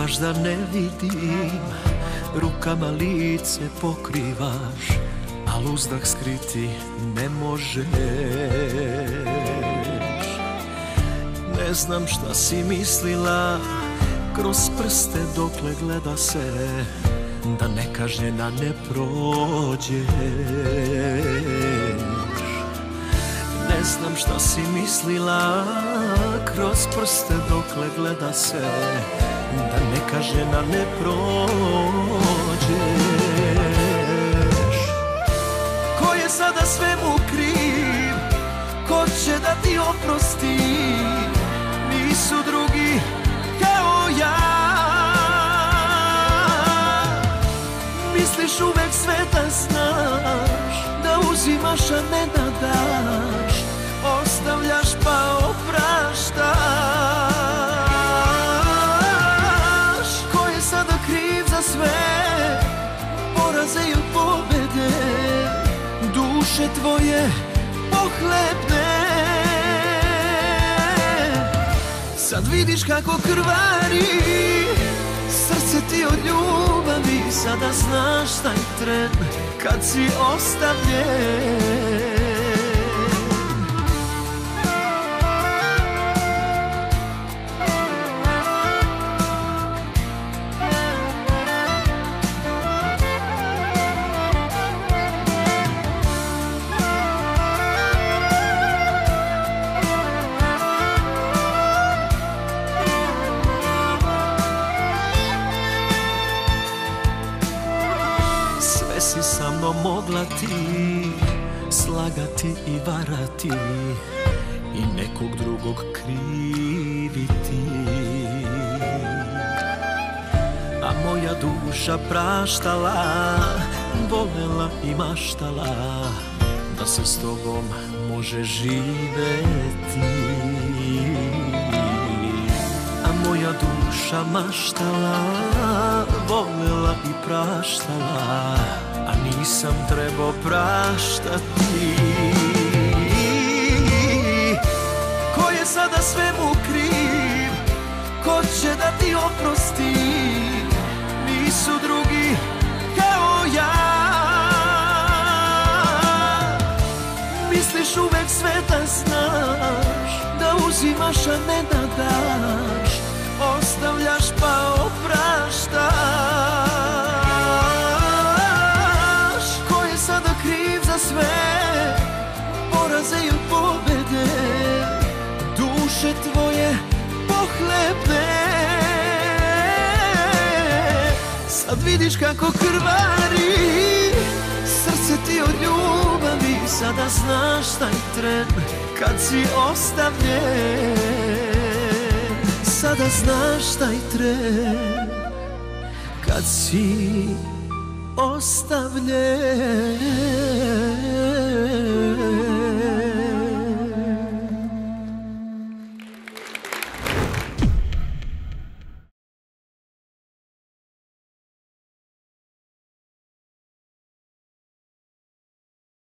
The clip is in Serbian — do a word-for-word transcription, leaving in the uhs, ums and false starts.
baš da ne vidim, rukama lice pokrivaš, al uzdah skriti ne možeš. Ne znam šta si mislila, kroz prste dokle gleda se, da nekažnjena ne prođeš. Ne znam šta si mislila, kroz prste dokle gleda se, da nekažnjena ne prođeš. Ko je sada svemu kriv, ko će da ti oprosti, nisu drugi kao ja. Misliš uvek sve da znaš, da uzimaš a ne da daš, ostavljaš pa opraštaš. Ko je sada kriv za sve, poraze i pobede, duše tvoje pohlepne. Sad vidiš kako krvari srce ti od ljubavi, sada znaš taj tren kad si ostavljen. Si sa mnom mogla ti slagati i varati i nekog drugog kriviti, a moja duša praštala, volela i maštala da se s tobom može živeti. A moja duša maštala, volela i praštala, a nisam trebao praštati. Ko je sada svemu kriv, ko će da ti oprosti, nisu drugi kao ja. Misliš uvek sve da znaš, da uzimaš a ne da daš, ostavljaš pa opraštaš. Sve poraze i pobede, duše tvoje pohlepne. Sad vidiš kako krvari srce ti od ljubavi, sada znaš taj tren kad si ostavljen. Sada znaš taj tren kad si ostavljen.